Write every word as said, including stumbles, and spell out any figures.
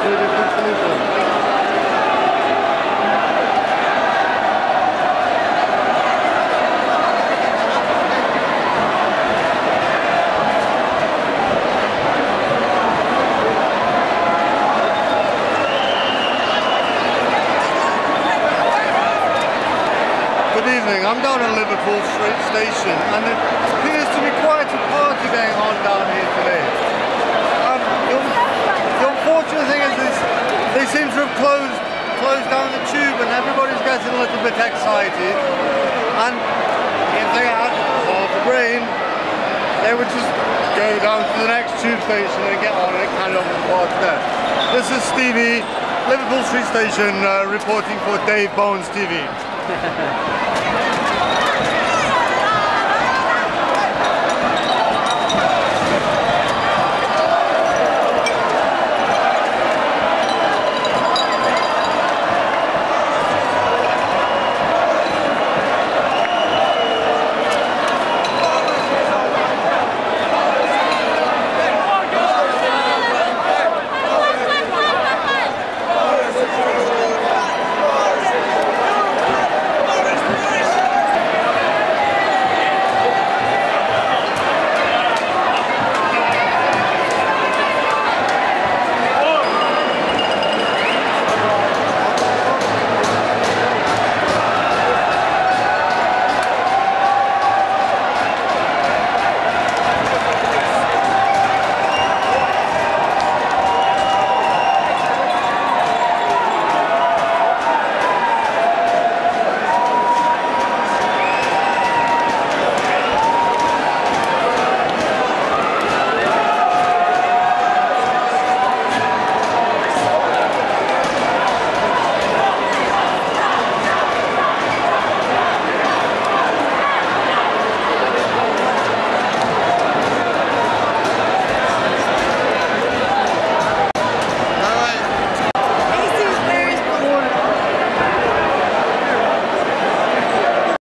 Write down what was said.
two different solutions. Good evening, I'm down at Liverpool Street Station and it appears to be quite a party going on down here today. Um, the, the unfortunate thing is this, they seem to have closed, closed down the tube and everybody's getting a little bit excited, and if they had half a brain they would just go down to the next tube station and get on and carry on with the party there. This is Stevie, Liverpool Street Station, uh, reporting for Dave Bones T V.